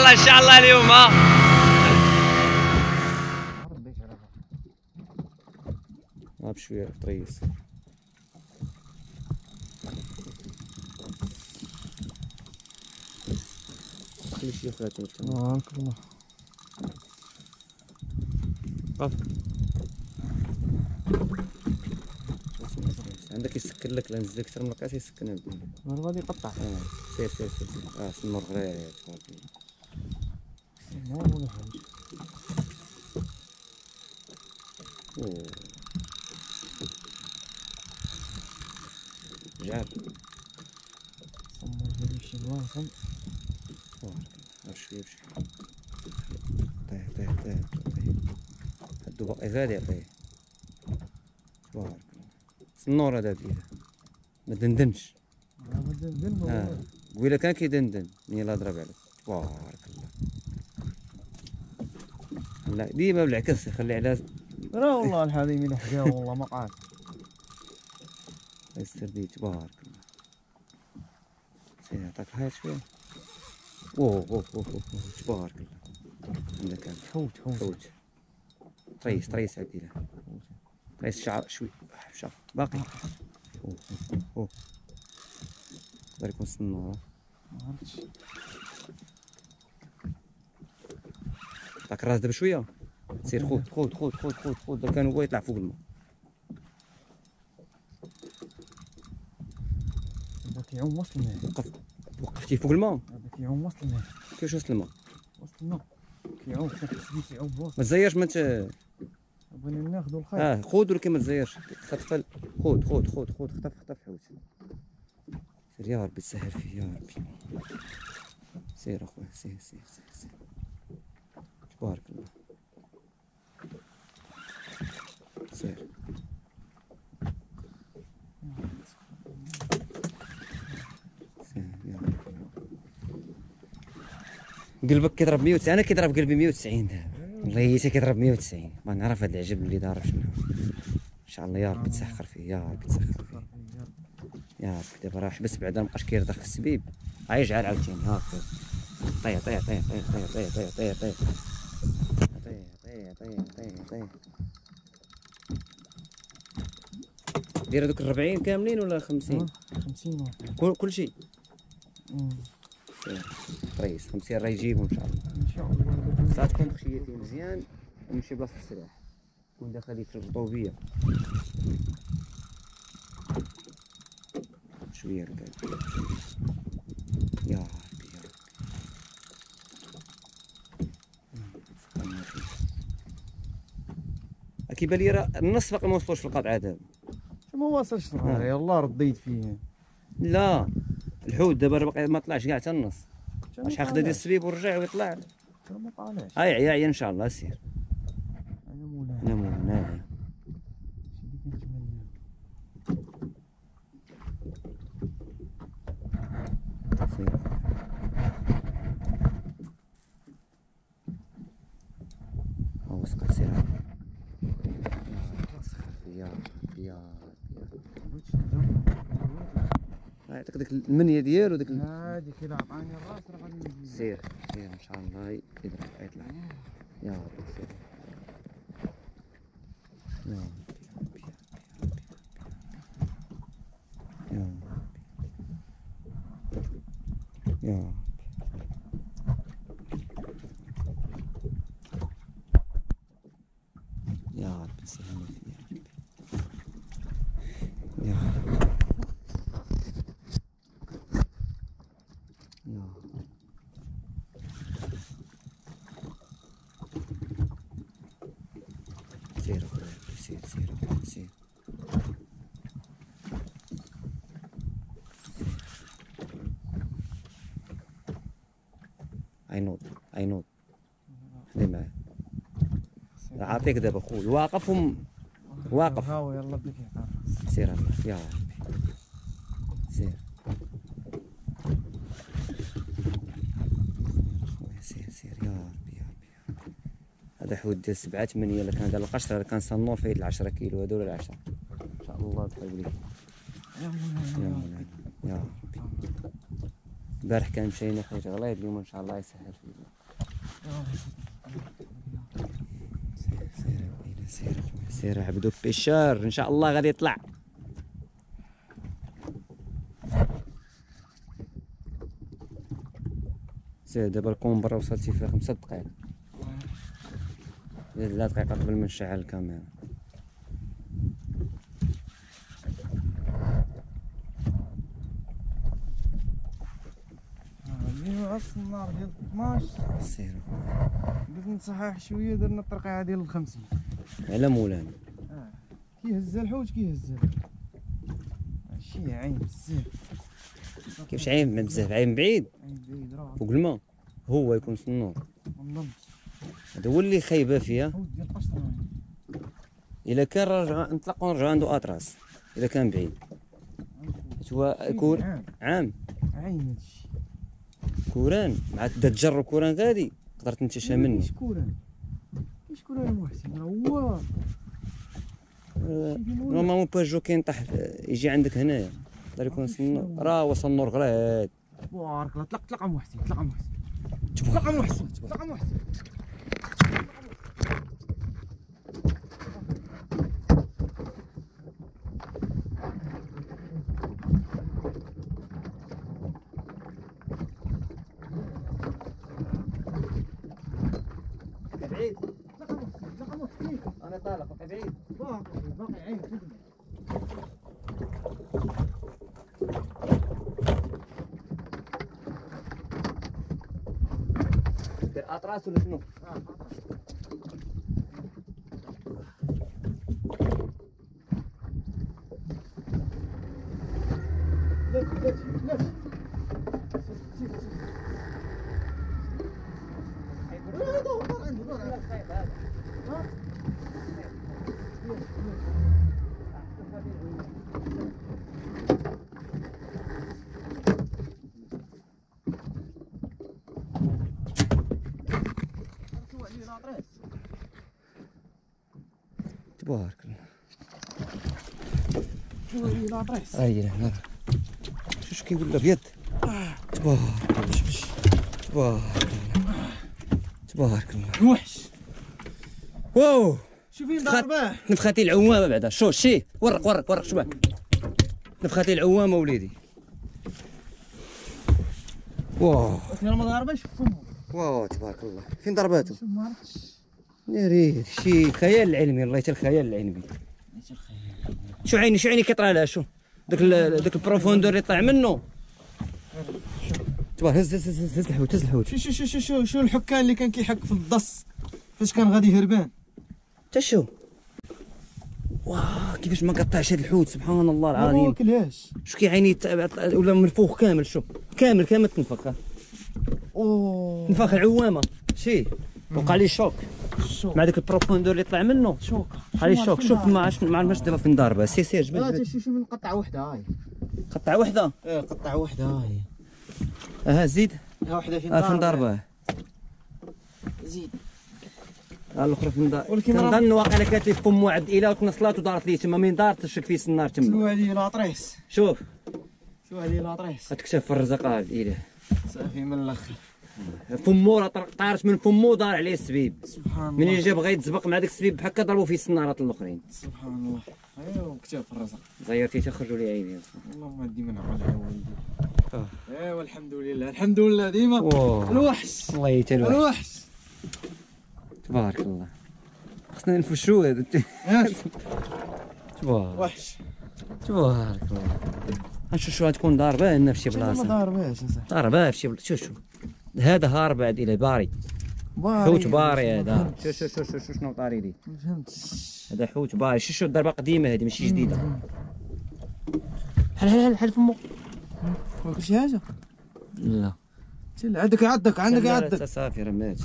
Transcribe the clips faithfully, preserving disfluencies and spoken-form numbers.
الله ان شاء الله اليوم. ها ها بشويه طريس. كل شيء خلاته اه كله قف. عندك يسكر لك لان زدت اكثر من القاس يسكنها بديه. هو غادي يقطع. اه سير سير سير سير. اه النور غير تبارك الله. النور ولا حاجه. اوه جعل صمر لي شي بلاصه. تبارك الله شويه بشويه. طيح طيح طيح طيح. هدو باقي غادي يعطيه. تبارك الله. النور هذا ديالها ما دندنش. اه قبيله كان كيدندن ملي لا ضرب عليك. تبارك الله. لا ديما بالعكس يخلي على. راه والله العظيم الا حكا والله ما قعد. الله يستر بيه. تبارك الله. سير عطاك الحياة شويه. اوه اوه اوه اوه تبارك الله. عندك كان تحوت تحوت فوت. طريس طريس عديله. طريس شعر شوي شعر باقي. اوه اوه اوه يقدر يكون النور. ما عرفتش. عطاك الراس دابا شويه. سير خود خود خود خود خود خود. كان هو يطلع فوق الماء. هذا كيعوم وسط الماء. وقف وقفتيه فوق الماء. هذا كيعوم وسط الماء. كيفاش وسط الماء؟ وسط الماء كيعوم كتحس كيعوم بوسط. ما تزيرش ما ت... بغينا ناخذ الخيط. اه خود ولكن ما تزيرش. خطف خود خود خود خود خطف خطف حوت. سير يا ربي تسهل فيه يا ربي. سير اخويا سير سير سير سير. تبارك الله. سير. سير يا ربي. قلبك كيضرب مية وتسعين. انا كيضرب قلبي مية وتسعين دابا. والله هي كيضرب مية وتسعين. ما نعرف هذا العجب اللي ضارب شنو. ان شاء الله يا ربي تسخر فيه يا ربي تسخر فيه يا ربي. دابا راه حبس بعدا مابقاش كيرضخ في السبيب. غيجعل عاوتاني هاكا. طيح طيح طيح طيح طيح طيح طيح طيح طيح طيح طيح طيح طيح. دير هذوك الربعين كاملين ولا خمسين؟ خمسين كل كل شيء. امم طريس خمسين راه يجيبهم ان شاء الله. ان شاء الله. خاص تكون مخيتي مزيان ونمشي بلاصه السلاح. تكون داخل في الرطوبيه. شويه ركاب. يا ربي يا ربي. كيبان لي راه النص باقي ما وصلوش في القطعه دابا. ما واصلش صغير يلاه رديت فيه. لا الحوت دابا راه باقي ما طلعش كاع حتى النص. شحال خدا ديال السبيب ورجع ويطلع. ما طالعش. هاي عيا عيا ان شاء الله سير. انا مولاي. انا مولاي. سير. هو سكر سير. يا يا يعطيك ديك المنيه ديالو ديك. هاديك الا عطاني الراس راه غادي نجي. سير سير ان شاء الله يضرب يطلع. يا ربي سير. يا ربي يا ربي يا ربي. يا ربي سهل فيه يا ربي. يا ربي. سير اخويا سير سير اخويا سير. عينوض عينوض. خلي معاه. عاطيك دابا خويا واقف وم... واقف. هاو يلا بديك يعطى. سير الله يا ربي سير. سير سير يا ربي يا ربي. هذا حوت ديال سبعة ثمانية. الا كان دار القشر هذا كان صنور فايد العشرة كيلو هذول العشرة. ان شاء الله تحول لي. يا يا ربي. البارح كان مشينا حاجة غلايض اليوم ان شاء الله يسهل فيه. سير سير سير عبدو بيشار ان شاء الله غادي يطلع. سير دابا الكومبرا وصلتي فيها خمسة دقائق، لا دقيقة قبل ما نشعل الكاميرا. هذه راس النار ديال اثناش. سير بغيت نصحح شويه، درنا الترقيعه ديال الخمسين. على مولانا. اه كيهز الحوت كيهز شي عين بزاف. كيفاش عين من بزاف؟ عين بعيد عين بعيد راه فوق الماء هو يكون في النور. منظمش. هذا هو اللي خايبه فيها. حوت ديال قشطه. الا كان رجع نطلقوا ونرجعوا عنده اطراس الا كان بعيد. هو كور عام عام عين هادشي. كوران مع دا تجرب كوران غادي تقدر تنتشى منه. كاينش كوران، كاينش كوران محسن راه هو نورمالمون باجو كينطح يجي عندك هنايا يقدر يكون سنو راه وصل النور غراد. بارك الله. طلق طلق محسن، طلق محسن، طلق محسن، طلق محسن. بعيد طلق محسن، طلق محسن. انا طالع بعيد باقي باقي عين خدمه. دير اطراس ولا شنو؟ لف لف لف. لا دور عنده دور عنده. تبارك الله. شو هي لاطريس؟ اي هنا شوش كيقول لك بيد. تبارك الله تبارك الله تبارك الله. وحش. واو شوف فين ضرباه. نفخاتي العوامه بعدا. شو شي ورق ورق ورق شباك نفخاتي العوامه وليدي. واو انا ما ضرباش في فمه. واو تبارك الله. فين ضرباتو؟ شوف ما عرفتش. ناري شي خيال علمي الله يتا الخيال العلمي. شو عيني شو عيني كيطرى لها شو داك داك البروفوندور اللي طلع منه. تبارك هز هز هز هز الحوت هز الحوت. شو شو شو شو شو شو الحكان اللي كان كيحك في الضص فاش كان غادي هربان. تا شو واه كيفاش ما قطعش هاد الحوت سبحان الله ما العظيم. واكلهاش. شو كيعيني ولا منفوخ كامل. شو كامل كامل تنفخ اوه تنفخ العوامه شي وقع لي شوك شوك. مع داك البروفوندور اللي طلع منه. شوك وقع لي شوك. شوف ما عرفتش ما عرفتش دابا فين ضاربه. سي سي جبد لا جبد. شوف شوف من قطعه وحده هاي. قطعه وحده. ايه قطعه وحده هاي. ها زيد. ها وحده فين ها فين ضاربه. زيد. ها الاخرى فين ضاربه. ولكن راه- كنظن واقيلا كانت لي في فم واحد الى وتنصلات ودارت لي تما من دارت شك في النار تما. شنو هذه لاطريس؟ شوف شو هذه لاطريس؟ غتكشف في الرزق هذا الاله. صافي من الاخر. فمو راه طر- طارت من فمو دار عليه السبيب. سبحان منين الله. جا بغا يتسبق مع داك السبيب بحال ضربوا فيه السنارات الاخرين. سبحان الله. ايوا كتاب في الرزق. زيرتي تخرجوا لي عيني. اللهم ديما نعقل على والدي. آه. ايوا الحمد لله الحمد لله ديما. واو. الوحش الله يتلوح. الوحش. تبارك الله. خصنا نفشو هذا. ياك تبارك وحش. تبارك الله. نشوف شو غتكون ضاربه لنا في شي ما بلاصه. ضارباش اصاحبي. ضاربه في شي بلاصه. شوف شوف هذا هارب عاد الى باري. حوت باري هذا. شوف شوف شوف شوف شنو طاري لي. ما فهمتش. هذا حوت باري. شوف شوف الضربه قديمه هذه ماشي جديده. حل حل حل فمو. واكل شي حاجه؟ لا تل عندك عندك عندك لا، لا، عندك. صافي راه مات.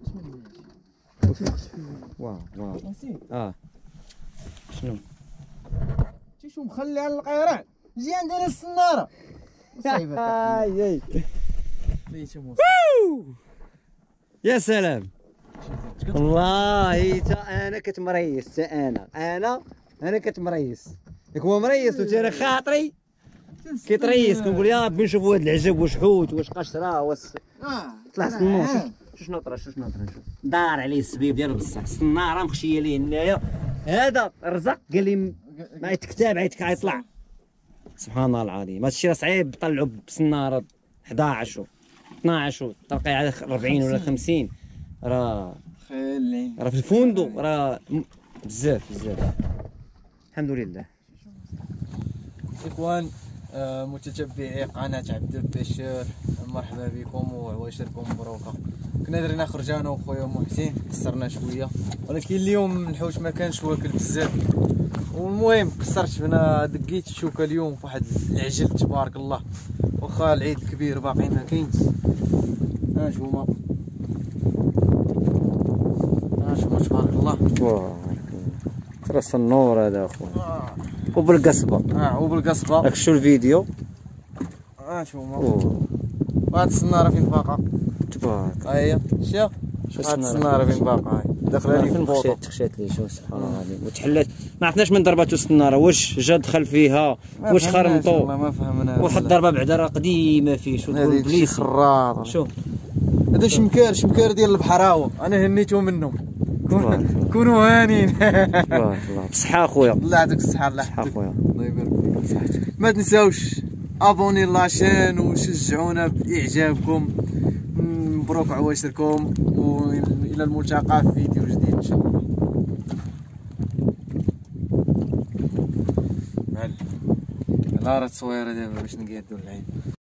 واو واو نسيت. اه شنو شي شو مخلي على القيران. مزيان داير السناره. صايبه. اي اي ليش مو يا سلام والله تا انا كتمريس. تا انا انا انا كتمريس. ياك هو مريس وتا انا خاطري كيتريس. كنقول يا ربي نشوفوا هاد العجب واش حوت واش قشره واش اه طلع النور. شوف نطره شوف نطره شوف دار عليه السبيب ديالو بصح السناره مخشيه ليه هنايا هذا رزق قال لي ما يتكتاب عيتك غيطلع سبحان الله العظيم. هذا الشيء راه صعيب طلعوا بسناره حداعش و اثناعش وتلقى على أربعين ولا خمسين راه خلي راه في الفندق راه بزاف بزاف. الحمد لله. اخوان آه، متتبعي قناه عبد البشير، مرحبا بكم وعواشركم مبروكه. كنا درنا خرجه انا وخويا محسن كسرنا شويه، ولكن اليوم الحوت ما كانش واكل بزاف، والمهم كسرت هنا دقيت الشوكه اليوم في واحد العجل تبارك الله، واخا العيد الكبير باقي ما كاينش. ها نتوما ها نتوما تبارك الله. بارك الله راس النور هذا اخويا آه. وبالقصبه. اه وبالقصبه. راك شو الفيديو. ها نتوما اوه وهاد السناره فين باقا. تبارك. ها هي شوف هاد السناره فين باقا هاي داخله لي في البوطه. خشات خشات لي شوف سبحان الله العظيم وتحلات ما عرفناش من ضرباتو السناره واش جا دخل فيها واش خرمطو والله ما فهمنا. واحد الضربه بعدا راه قديمه فيه شو تقول هذه شي بليس خراط. شوف هذا شمكار شمكار ديال البحراوه، انا هنيتو منهم. كون- كونوا هانين. تبارك الله بالصحه اخويا. الله يعطيك الصحه. الله بالصحه يحفظك. اخويا الله يبارك فيك. ما تنساوش ابوني لاشين وشجعونا باعجابكم. مبروك عواشركم والى الملتقى في فيديو جديد ان شاء الله. معلم لا راه تصويره دابا باش نقادو العين.